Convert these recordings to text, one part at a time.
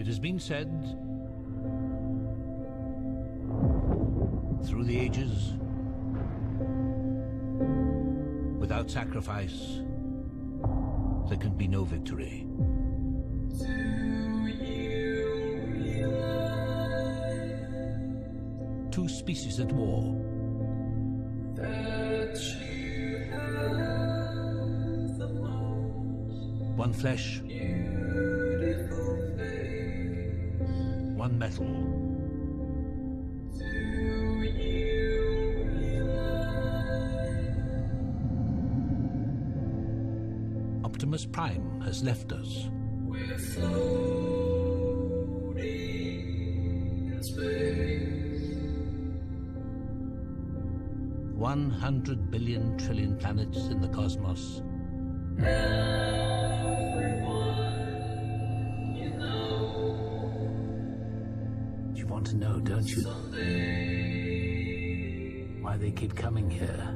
has been said through the ages, without sacrifice, there can be no victory. Two species at war. One flesh, one metal. Optimus Prime has left us. We're floating in space. 100 billion trillion planets in the cosmos. Everyone you know. You want to know, don't you? Someday, why they keep coming here.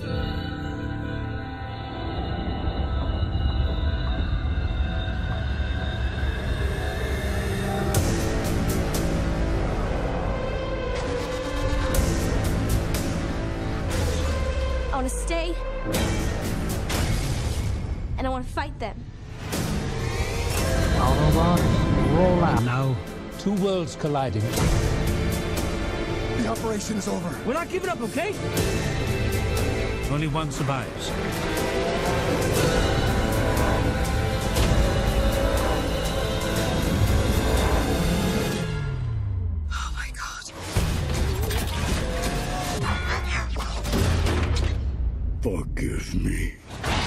I want to stay, and I want to fight them. Autobots, roll out. Now, two worlds colliding. The operation is over. We're not giving up, okay? Only one survives. Oh my God. Forgive me.